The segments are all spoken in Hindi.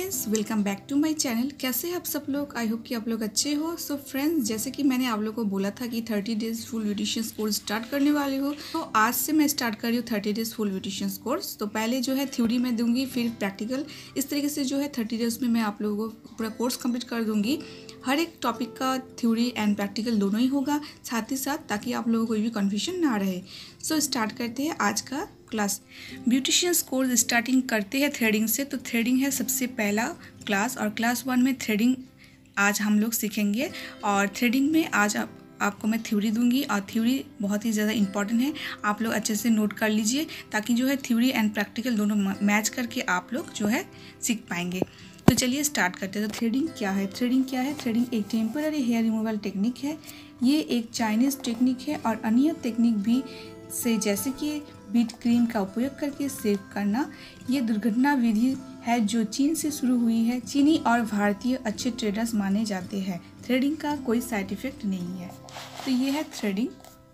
Friends, welcome back to my channel. कैसे हैं आप सब लोग? आई होप कि आप लोग अच्छे हो। सो फ्रेंड्स, जैसे कि मैंने आप लोगों को बोला था कि 30 days full beauticians course start करने वाले हो, तो आज से मैं स्टार्ट कर रही हूँ 30 डेज फुल ब्यूटिशियंस कोर्स। तो पहले जो है थ्योरी में दूंगी, फिर प्रैक्टिकल। इस तरीके से जो है 30 डेज में मैं आप लोगों को पूरा कोर्स कंप्लीट कर दूंगी। हर एक टॉपिक का थ्योरी एंड प्रैक्टिकल दोनों ही होगा साथ ही साथ, ताकि आप लोगों को कोई भी कन्फ्यूजन ना रहे। सो स्टार्ट करते हैं आज का क्लास। ब्यूटिशियंस कोर्स स्टार्टिंग करते हैं थ्रेडिंग से। तो थ्रेडिंग है सबसे पहला क्लास, और क्लास 1 में थ्रेडिंग आज हम लोग सीखेंगे। और थ्रेडिंग में आज आपको मैं थ्योरी दूंगी, और थ्योरी बहुत ही ज़्यादा इंपॉर्टेंट है। आप लोग अच्छे से नोट कर लीजिए, ताकि जो है थ्योरी एंड प्रैक्टिकल दोनों मैच करके आप लोग जो है सीख पाएंगे। तो चलिए स्टार्ट करते हैं। तो थ्रेडिंग क्या है? थ्रेडिंग एक टेम्पररी हेयर रिमूवल टेक्निक है। ये एक चाइनीज़ टेक्निक है, और अन्य टेक्निक भी से जैसे कि बीट क्रीम का उपयोग करके सेव करना। ये दुर्घटना विधि है जो चीन से शुरू हुई है। चीनी और भारतीय अच्छे ट्रेडर्स माने जाते हैं। थ्रेडिंग का कोई साइड इफेक्ट नहीं है। तो ये है थ्रेडिंग।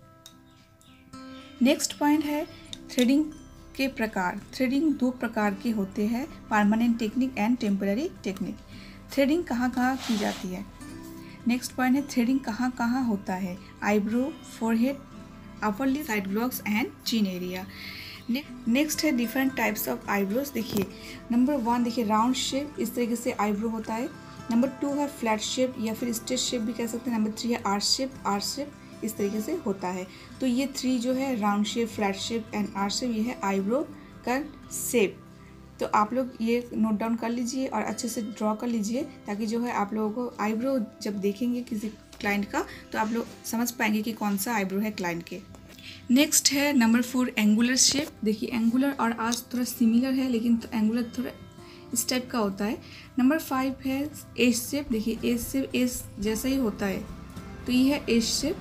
नेक्स्ट पॉइंट है थ्रेडिंग के प्रकार। थ्रेडिंग 2 प्रकार के होते हैं, permanent technique and temporary technique. Threading कहाँ कहाँ की जाती है? नेक्स्ट पॉइंट है थ्रेडिंग कहाँ कहाँ होता है? Eyebrow, forehead, upper lip, side blocks and chin area. Next है डिफरेंट टाइप्स ऑफ आईब्रोज। देखिए नंबर 1 देखिए राउंड शेप, इस तरीके से आईब्रो होता है। नंबर 2 है फ्लैट शेप या फिर स्ट्रेट शेप भी कह सकते हैं। नंबर 3 है आर्च शेप इस तरीके से होता है। तो ये 3 जो है round shape, flat shape and arch shape, ये है आईब्रो का शेप। तो आप लोग ये नोट डाउन कर लीजिए और अच्छे से ड्रॉ कर लीजिए, ताकि जो है आप लोगों को आईब्रो जब देखेंगे किसी क्लाइंट का तो आप लोग समझ पाएंगे कि कौन सा आईब्रो है क्लाइंट के। नेक्स्ट है नंबर 4 एंगुलर शेप। देखिए एंगुलर और आर्च थोड़ा सिमिलर है, लेकिन तो एंगुलर थोड़ा इस टाइप का होता है। नंबर 5 है एज शेप। देखिए एज शेप एज जैसा ही होता है, तो ये है एज शेप।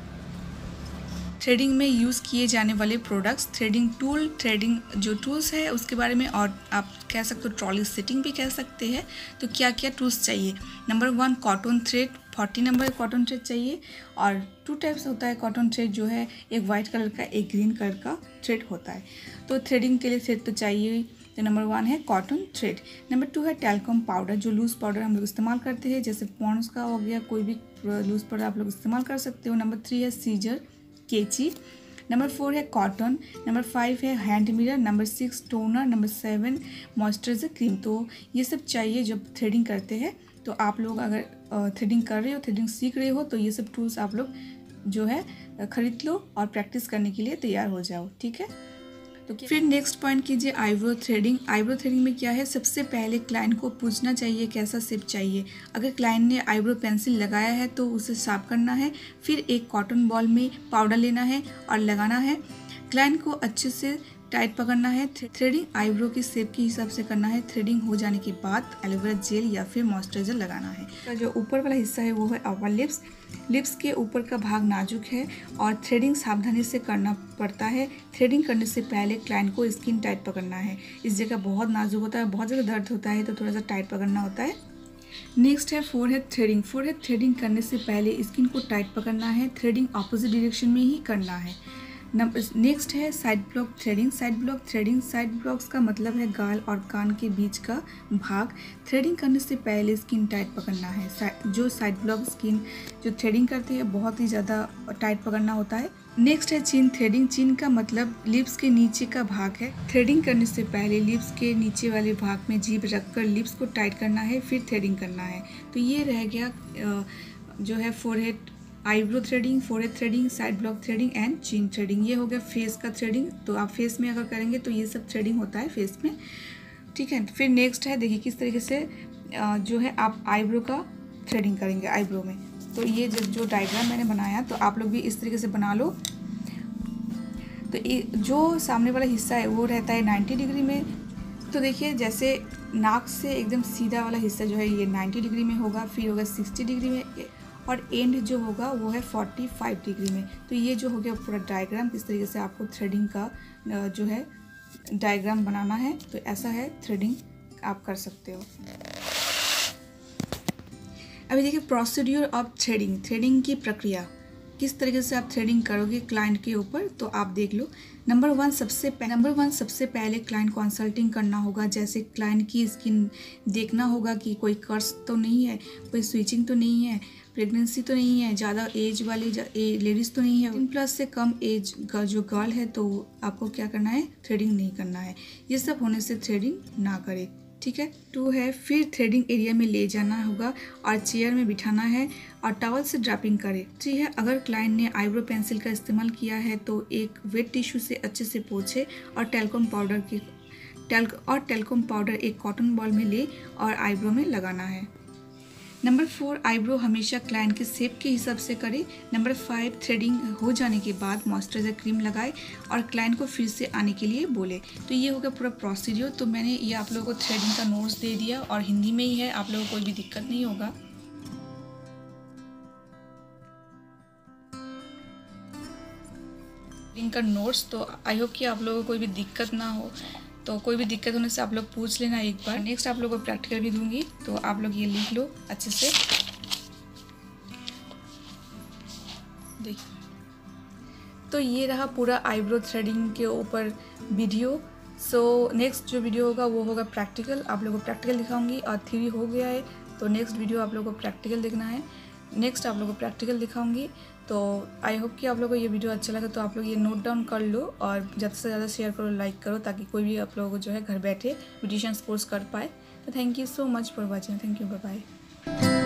थ्रेडिंग में यूज़ किए जाने वाले प्रोडक्ट्स, थ्रेडिंग टूल, थ्रेडिंग जो टूल्स है उसके बारे में, और आप कह सकते हो ट्रॉली सेटिंग भी कह सकते हैं। तो क्या क्या टूल्स चाहिए? Number 1 cotton thread, 40 number cotton thread चाहिए। और 2 टाइप्स होता है कॉटन थ्रेड, जो है एक वाइट कलर का, एक ग्रीन कलर का थ्रेड होता है। तो थ्रेडिंग के लिए थ्रेड तो चाहिए। तो नंबर 1 है कॉटन थ्रेड। नंबर 2 है टैल्कम पाउडर, जो लूज़ पाउडर हम लोग इस्तेमाल करते हैं, जैसे पॉन्ड्स का हो गया, कोई भी लूज़ पाउडर आप लोग इस्तेमाल कर सकते हो। नंबर 3 है सीजर, कैंची। नंबर 4 है कॉटन। नंबर 5 है hand mirror. Number 6 toner. Number 7 moisturiser cream. तो ये सब चाहिए जब थ्रेडिंग करते हैं। तो आप लोग अगर थ्रेडिंग कर रहे हो, थ्रेडिंग सीख रहे हो, तो ये सब टूल्स आप लोग जो है खरीद लो और प्रैक्टिस करने के लिए तैयार हो जाओ, ठीक है। तो फिर नेक्स्ट पॉइंट कीजिए आईब्रो थ्रेडिंग। आईब्रो थ्रेडिंग में क्या है? सबसे पहले क्लाइंट को पूछना चाहिए कैसा शेप चाहिए। अगर क्लाइंट ने आईब्रो पेंसिल लगाया है तो उसे साफ करना है। फिर एक कॉटन बॉल में पाउडर लेना है और लगाना है। क्लाइंट को अच्छे से टाइट पकड़ना है। थ्रेडिंग आईब्रो की शेप के हिसाब से करना है। थ्रेडिंग हो जाने के बाद एलोवेरा जेल या फिर मॉइस्चराइजर लगाना है। जो ऊपर वाला हिस्सा है वो है अपर लिप्स। लिप्स के ऊपर का भाग नाजुक है और थ्रेडिंग सावधानी से करना पड़ता है। थ्रेडिंग करने से पहले क्लाइंट को स्किन टाइट पकड़ना है। इस जगह बहुत नाजुक होता है, बहुत ज़्यादा दर्द होता है, तो थोड़ा सा टाइट पकड़ना होता है। नेक्स्ट है फोरहेड थ्रेडिंग। फोरहेड थ्रेडिंग करने से पहले स्किन को टाइट पकड़ना है। थ्रेडिंग ऑपोजिट डायरेक्शन में ही करना है। नेक्स्ट है side block threading. Side block threading, side blocks का मतलब है गाल और कान के बीच का भाग। थ्रेडिंग करने से पहले स्किन टाइट पकड़ना है। जो साइड ब्लॉक स्किन जो थ्रेडिंग करते हैं बहुत ही ज़्यादा टाइट पकड़ना होता है। नेक्स्ट है चिन थ्रेडिंग। चिन का मतलब लिप्स के नीचे का भाग है। थ्रेडिंग करने से पहले लिप्स के नीचे वाले भाग में जीभ रखकर लिप्स को टाइट करना है, फिर थ्रेडिंग करना है। तो ये रह गया जो है forehead eyebrow threading, forehead threading, side block threading and chin threading. ये हो गया फेस का थ्रेडिंग। तो आप फेस में अगर करेंगे तो ये सब थ्रेडिंग होता है फेस में, ठीक है। फिर नेक्स्ट है देखिए किस तरीके से जो है आप आईब्रो का थ्रेडिंग करेंगे आईब्रो में। तो ये जो डायग्राम मैंने बनाया, तो आप लोग भी इस तरीके से बना लो। तो जो सामने वाला हिस्सा है वो रहता है 90 डिग्री में। तो देखिए जैसे नाक से एकदम सीधा वाला हिस्सा जो है ये 90 डिग्री में होगा, फिर होगा 60 डिग्री में, और एंड जो होगा वो है 45 डिग्री में। तो ये जो हो गया पूरा डायग्राम, किस तरीके से आपको थ्रेडिंग का जो है डायग्राम बनाना है। तो ऐसा है थ्रेडिंग आप कर सकते हो। अभी देखिए प्रोसीड्यूर ऑफ थ्रेडिंग, थ्रेडिंग की प्रक्रिया। किस तरीके से आप थ्रेडिंग करोगे क्लाइंट के ऊपर, तो आप देख लो। नंबर वन सबसे पहले क्लाइंट कंसल्टिंग करना होगा। जैसे क्लाइंट की स्किन देखना होगा कि कोई कर्स तो नहीं है, कोई स्विचिंग तो नहीं है, प्रेगनेंसी तो नहीं है, ज़्यादा एज वाली लेडीज़ तो नहीं है, 18+ से कम एज का जो गर्ल है तो आपको क्या करना है, थ्रेडिंग नहीं करना है। ये सब होने से थ्रेडिंग ना करे, ठीक है। 2 है, फिर थ्रेडिंग एरिया में ले जाना होगा और चेयर में बिठाना है और टॉवल से ड्रैपिंग करे। 3 है, अगर क्लाइंट ने आईब्रो पेंसिल का इस्तेमाल किया है तो एक वेट टिश्यू से अच्छे से पोंछे और टेल्कोम पाउडर एक कॉटन बॉल में ले और आईब्रो में लगाना है। नंबर 4, आईब्रो हमेशा क्लाइंट के शेप के हिसाब से करें। नंबर 5, थ्रेडिंग हो जाने के बाद मॉइस्चराइजर क्रीम लगाए और क्लाइंट को फिर से आने के लिए बोले। तो ये हो गया पूरा प्रोसीड्यूर। तो मैंने ये आप लोगों को थ्रेडिंग का नोट्स दे दिया और हिंदी में ही है, आप लोगों को कोई भी दिक्कत नहीं होगा। थ्रेडिंग का नोट्स, तो आई होप कि आप लोगों को कोई भी दिक्कत ना हो। तो कोई भी दिक्कत होने से आप लोग पूछ लेना एक बार। नेक्स्ट आप लोगों को प्रैक्टिकल भी दूंगी, तो आप लोग ये लिख लो अच्छे से। देखिए, तो ये रहा पूरा आईब्रो थ्रेडिंग के ऊपर वीडियो। सो नेक्स्ट जो वीडियो होगा वो होगा प्रैक्टिकल। आप लोगों को प्रैक्टिकल दिखाऊंगी और थ्योरी हो गया है, तो नेक्स्ट वीडियो आप लोगों को प्रैक्टिकल देखना है। नेक्स्ट आप लोगों को प्रैक्टिकल दिखाऊंगी। तो आई होप कि आप लोगों को ये वीडियो अच्छा लगा। तो आप लोग ये नोट डाउन कर लो और ज़्यादा से ज़्यादा शेयर करो, लाइक करो, ताकि कोई भी आप लोगों को जो है घर बैठे ब्यूटिशियन कोर्स कर पाए। तो thank you so much for watching. Thank you, bye bye.